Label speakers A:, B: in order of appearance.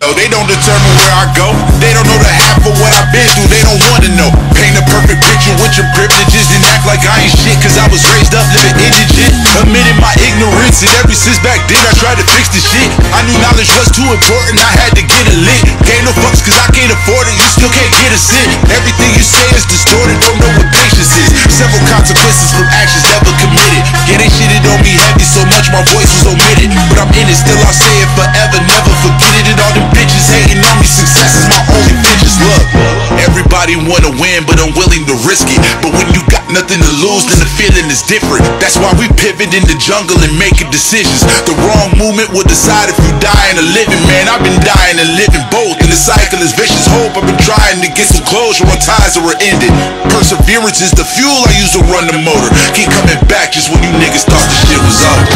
A: They don't determine where I go. They don't know the half of what I've been through. They don't wanna know. Paint a perfect picture with your privileges and act like I ain't shit, cause I was raised up living indigent. Admitting my ignorance, and ever since back then I tried to fix the shit. I knew knowledge was too important, I had to get it lit. Gave no fucks cause I can't afford it, you still can't get a cent. Everything you say is distorted, don't know what patience is. Several consequences from actions never committed. Yeah, they shitted on me heavy so much my voice was omitted. But I'm in it, still I'll say it forever, never forget it. And all them bitches hating on me, success is my only bitches. Look, everybody wanna win but unwilling to risk it. But when you got nothing to lose, then the feeling is different. That's why we pivot in the jungle and making decisions. The wrong movement will decide if you dying or living. Man, I've been dying and living both, and the cycle is vicious. Hope I've been trying to get some closure on ties that were ended. Perseverance is the fuel I use to run the motor. Keep coming back just when you niggas thought the shit was over.